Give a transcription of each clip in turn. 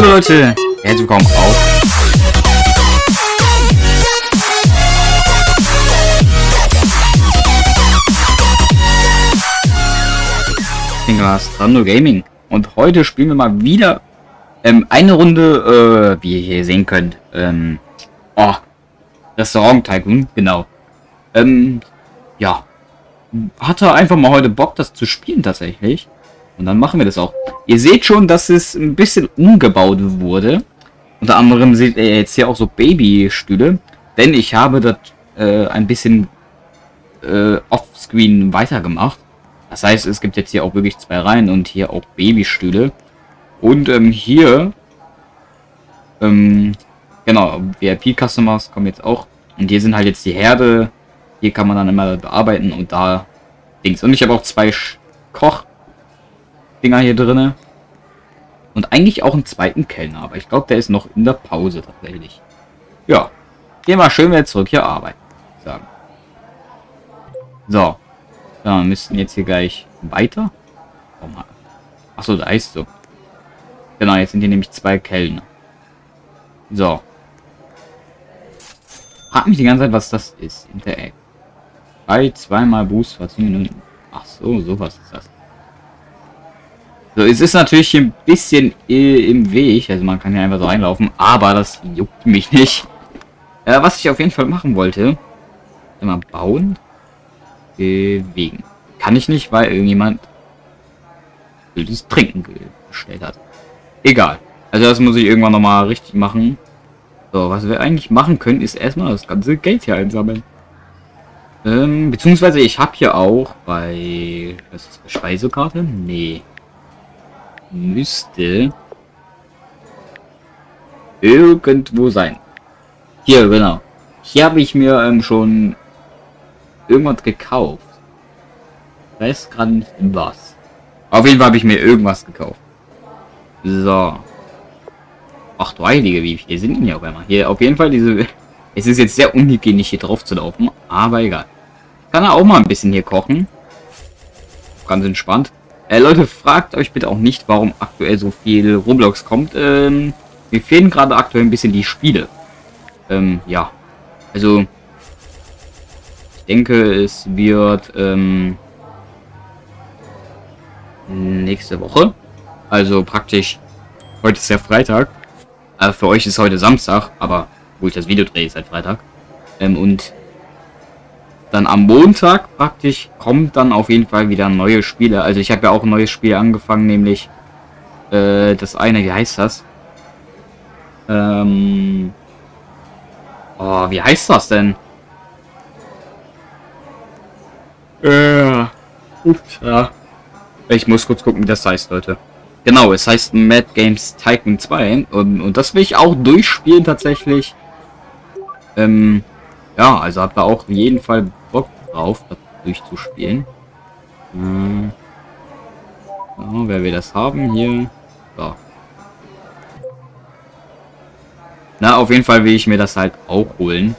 Hallo Leute, herzlich willkommen auf Rando Gaming. Und heute spielen wir mal wieder eine Runde, wie ihr hier sehen könnt, Restaurant Tycoon, genau. Ja, hatte einfach mal heute Bock, das zu spielen tatsächlich. Und dann machen wir das auch. Ihr seht schon, dass es ein bisschen umgebaut wurde. Unter anderem seht ihr jetzt hier auch so Babystühle. Denn ich habe das ein bisschen offscreen weitergemacht. Das heißt, es gibt jetzt hier auch wirklich 2 Reihen und hier auch Babystühle. Und hier, genau, VIP-Customers kommen jetzt auch. Und hier sind halt jetzt die Herde. Hier kann man dann immer bearbeiten und da Dings. Und ich habe auch 2 Koch-Dinger hier drinne. Und eigentlich auch einen zweiten Kellner, aber ich glaube, der ist noch in der Pause tatsächlich. Ja, gehen wir schön wieder zurück hier arbeiten, sagen. So, ja, wir müssten jetzt hier gleich weiter. Oh Mann. Achso, da ist so. Genau, jetzt sind hier nämlich 2 Kellner. So. Frag mich die ganze Zeit, was das ist. Interact. 2-mal Boost für 10 Minuten. Ach so, sowas ist das. So, es ist natürlich hier ein bisschen im Weg. Also man kann hier einfach so reinlaufen. Aber das juckt mich nicht. Was ich auf jeden Fall machen wollte. Immer bauen. Bewegen. Kann ich nicht, weil irgendjemand das Trinken gestellt hat. Egal. Also das muss ich irgendwann nochmal richtig machen. So, was wir eigentlich machen können, ist erstmal das ganze Geld hier einsammeln. Beziehungsweise ich habe hier auch bei... Was ist das? Speisekarte? Nee. Müsste irgendwo sein. Hier, genau. Hier habe ich mir schon irgendwas gekauft. Ich weiß gerade nicht was. Auf jeden Fall habe ich mir irgendwas gekauft. So. Ach du Heilige, wie viele sind denn hier auf einmal? Hier auf jeden Fall diese... Es ist jetzt sehr unhygienisch hier drauf zu laufen, aber egal. Ich kann auch mal ein bisschen hier kochen. Ganz entspannt. Leute, fragt euch bitte auch nicht, warum aktuell so viel Roblox kommt. Mir fehlen gerade aktuell ein bisschen die Spiele. Ja. Also, ich denke, es wird nächste Woche. Also praktisch, heute ist ja Freitag. Für euch ist heute Samstag, aber wo ich das Video drehe, ist halt Freitag. Und dann am Montag praktisch kommt dann auf jeden Fall wieder neue Spiele. Also ich habe ja auch ein neues Spiel angefangen, nämlich das eine, wie heißt das? Oh, wie heißt das denn? Ups, ja. Ich muss kurz gucken, wie das heißt, Leute. Genau, es heißt Mad Games Tycoon 2 und das will ich auch durchspielen tatsächlich. Ja, also habt ihr auch auf jeden Fall Bock drauf, das durchzuspielen. So, wer will das haben hier? So. Na, auf jeden Fall will ich mir das halt auch holen.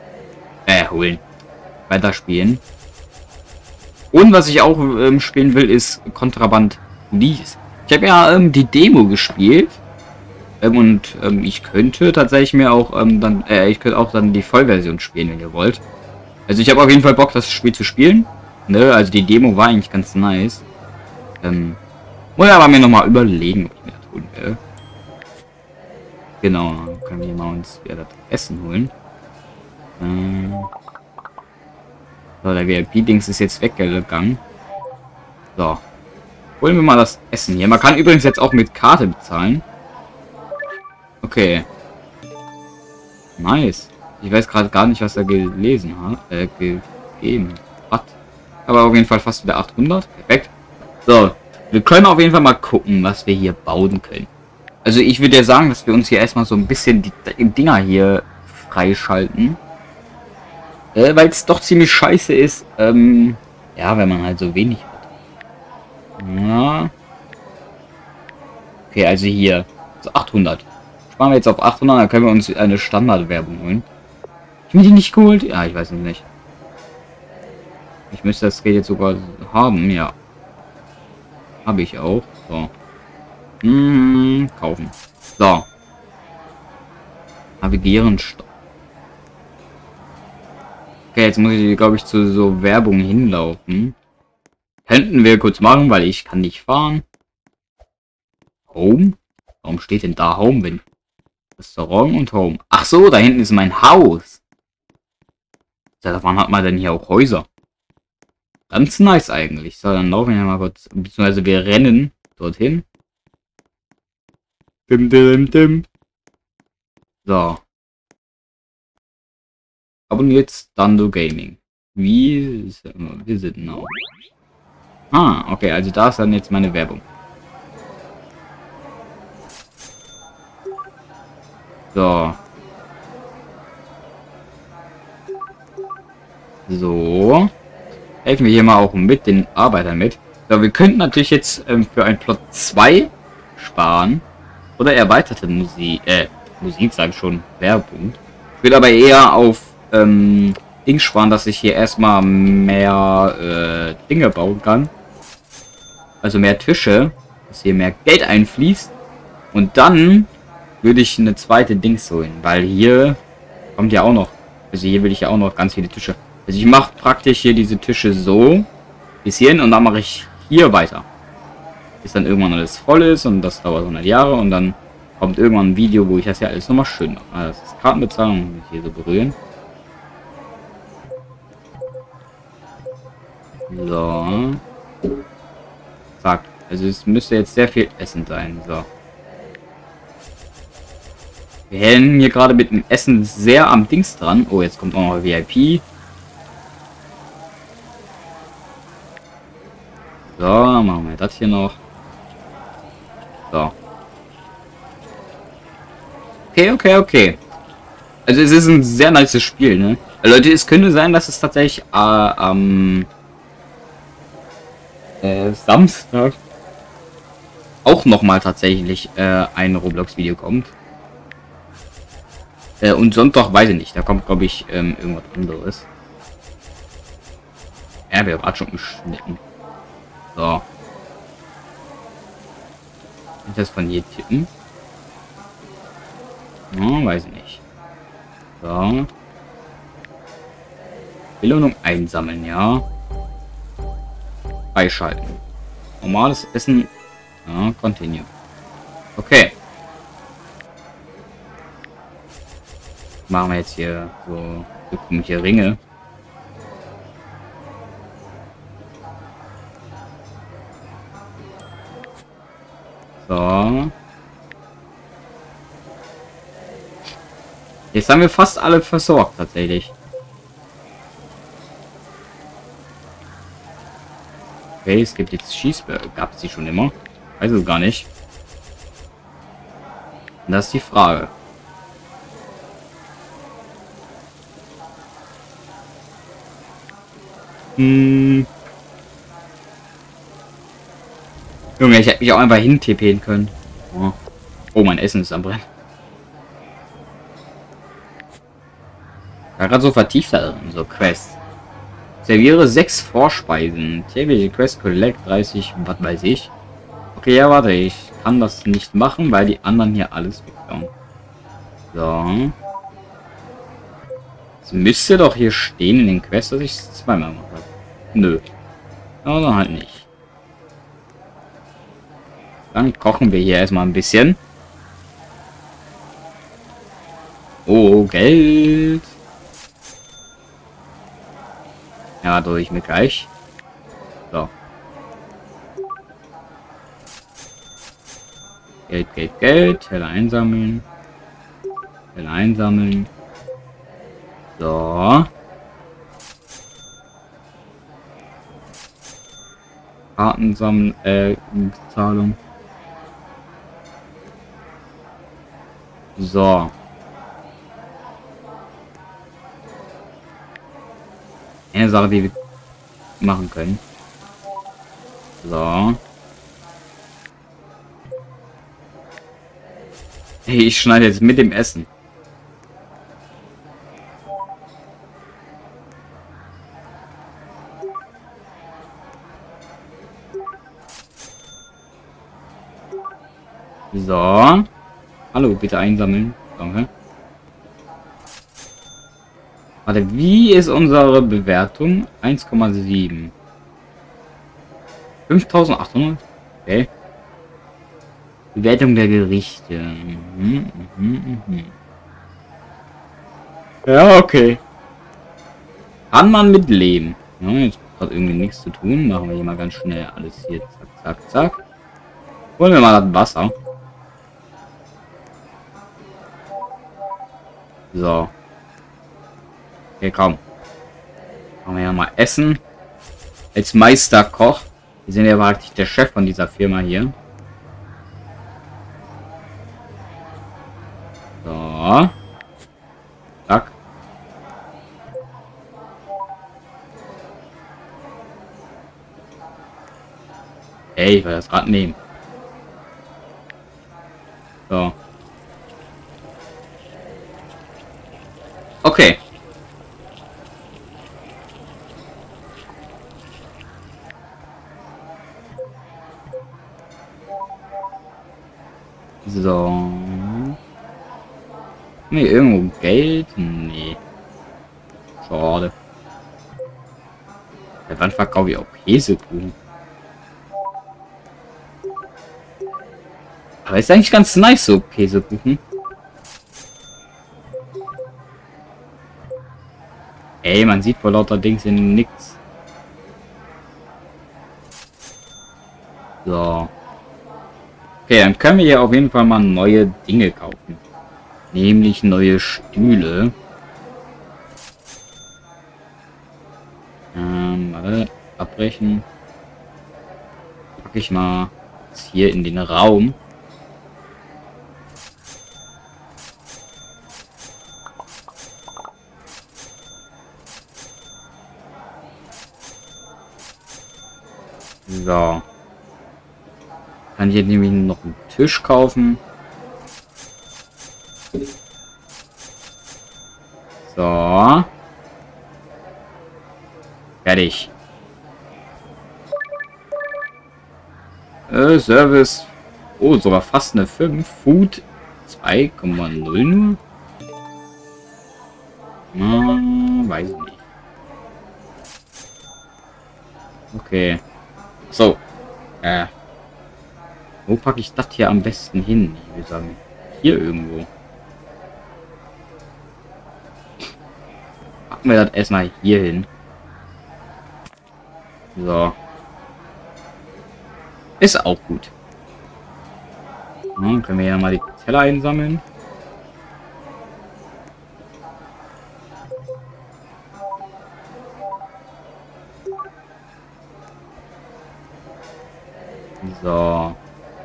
Weiterspielen. Und was ich auch spielen will, ist Kontraband Police. Ich habe ja die Demo gespielt. Und ich könnte tatsächlich mir auch ich könnte auch dann die Vollversion spielen, wenn ihr wollt. Also ich habe auf jeden Fall Bock, das Spiel zu spielen. Ne? Also die Demo war eigentlich ganz nice. Muss aber mir nochmal überlegen, ob ich mir das holen will. Genau, dann können wir mal uns wieder das Essen holen. So, der VIP-Dings ist jetzt weggegangen. So. Holen wir mal das Essen hier. Man kann übrigens jetzt auch mit Karte bezahlen. Okay. Nice. Ich weiß gerade gar nicht, was er gelesen hat. Gegeben hat. Aber auf jeden Fall fast wieder 800. Perfekt. So. Wir können auf jeden Fall mal gucken, was wir hier bauen können. Also ich würde ja sagen, dass wir uns hier erstmal so ein bisschen die Dinger hier freischalten. Weil es doch ziemlich scheiße ist. Ja, wenn man halt so wenig hat. Ja. Okay, also hier. So 800. Sparen wir jetzt auf 800, dann können wir uns eine Standardwerbung holen. Ich mir die nicht geholt? Ja, ich weiß es nicht. Ich müsste das Geld jetzt sogar haben, ja. Habe ich auch. So. Kaufen. So. Navigieren, stopp. Okay, jetzt muss ich, glaube ich, zu so Werbung hinlaufen. Könnten wir kurz machen, weil ich kann nicht fahren. Home? Warum steht denn da Home, wenn... Restaurant und Home. Ach so, da hinten ist mein Haus. Seit wann hat man denn hier auch Häuser? Ganz nice eigentlich. So, dann laufen wir mal kurz, beziehungsweise wir rennen dorthin. Dim, dim, dim. So. Abonniert Stando Gaming. Wir sind now. Ah, okay, also da ist dann jetzt meine Werbung. So. So. Helfen wir hier mal auch mit den Arbeitern mit. So, wir könnten natürlich jetzt für ein Plot 2 sparen. Oder erweiterte Musik. Musik sage ich schon. Werbung. Ich will aber eher auf Ding sparen, dass ich hier erstmal mehr Dinge bauen kann. Also mehr Tische. Dass hier mehr Geld einfließt. Und dann würde ich eine zweite Dings holen. Weil hier kommt ja auch noch. Also hier will ich ja auch noch ganz viele Tische. Also ich mache praktisch hier diese Tische so. Bis hierhin und dann mache ich hier weiter. Bis dann irgendwann alles voll ist und das dauert 100 Jahre und dann kommt irgendwann ein Video, wo ich das ja alles nochmal schön mache. Also das ist Kartenbezahlung, hier so berühren. So. Zack. Also es müsste jetzt sehr viel Essen sein. So. Wir hängen hier gerade mit dem Essen sehr am Dings dran. Oh, jetzt kommt auch noch VIP. So, machen wir das hier noch. So. Okay. Also es ist ein sehr nices Spiel, ne? Leute, es könnte sein, dass es tatsächlich am Samstag auch nochmal tatsächlich ein Roblox-Video kommt. Und Sonntag weiß ich nicht. Da kommt, glaube ich, irgendwas anderes. Ja, wir haben gerade schon geschnitten. So. Ist das von hier tippen? Oh, weiß ich nicht. So. Belohnung einsammeln, ja. Freischalten. Normales Essen. Ja, continue. Okay. Machen wir jetzt hier so komische Ringe. So. Jetzt haben wir fast alle versorgt, tatsächlich. Okay, es gibt jetzt Schießböcke. Gab es die schon immer? Weiß es gar nicht. Und das ist die Frage. Junge, ich hätte mich auch einfach hin TPen können. Oh. Oh, mein Essen ist am Brennen. Gerade so vertieft da drin, so Quest. Serviere 6 Vorspeisen. Tägliche Quest Collect 30, was weiß ich. Okay, ja, warte, ich kann das nicht machen, weil die anderen hier alles bekommen. So. Es müsste doch hier stehen in den Quests, dass ich es zweimal mache. Nö. Oder halt nicht. Dann kochen wir hier erstmal ein bisschen. Oh, Geld. Ja, durch mir gleich. So. Geld. Teller einsammeln. Teller einsammeln. So. Karten sammeln, Bezahlung. So. Eine Sache, die wir machen können. So. Hey, ich schneide jetzt mit dem Essen. So. Hallo, bitte einsammeln. Danke. Warte, wie ist unsere Bewertung? 1,7. 5800? Okay. Bewertung der Gerichte. Ja, okay. Kann man mit leben. Ja, jetzt hat irgendwie nichts zu tun. Machen wir hier mal ganz schnell alles hier. Zack, zack, zack. Holen wir mal das Wasser. So. Okay, komm. Machen wir ja mal Essen. Als Meisterkoch. Wir sind ja praktisch der Chef von dieser Firma hier. So. Zack. Ey, ich will das Rad nehmen. So. Okay. So. Nee, irgendwo Geld? Nee. Schade. Ja, wann verkaufe ich auch Käsekuchen? Aber ist eigentlich ganz nice, so Käsekuchen. Ey, man sieht vor lauter Dings in nix. So. Okay, dann können wir hier auf jeden Fall mal neue Dinge kaufen. Nämlich neue Stühle. Warte, abbrechen. Packe ich mal jetzt hier in den Raum. So. Kann hier nämlich noch einen Tisch kaufen. So. Fertig. Service. Oh, sogar fast eine 5. Food 2,0 nur. Weiß ich nicht. Okay. So. Wo packe ich das hier am besten hin? Ich würde sagen, hier irgendwo. Packen wir das erstmal hier hin. So. Ist auch gut. Dann können wir ja mal die Teller einsammeln. So.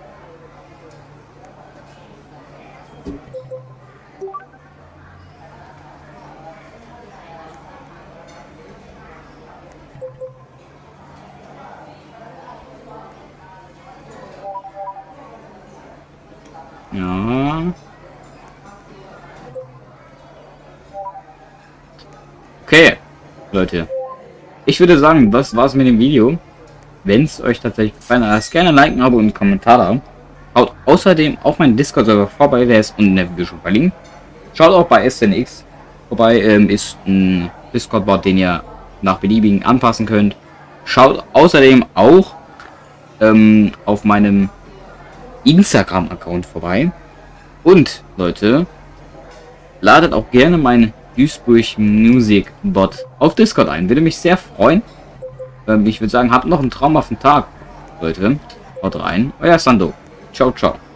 Ja. Okay, Leute. Ich würde sagen, das war's mit dem Video. Wenn es euch tatsächlich gefallen hat, lasst gerne ein Like, ein Abo und einen Kommentar da. Haut außerdem auf meinen Discord-Server vorbei, der ist unten in der Video schon verlinkt. Schaut auch bei SNX vorbei, ist ein Discord-Bot, den ihr nach beliebigen anpassen könnt. Schaut außerdem auch auf meinem Instagram-Account vorbei. Und Leute, ladet auch gerne meinen Duisburg Music Bot auf Discord ein. Würde mich sehr freuen. Ich würde sagen, habt noch einen traumhaften Tag, Leute. Haut rein. Euer Sando. Ciao, ciao.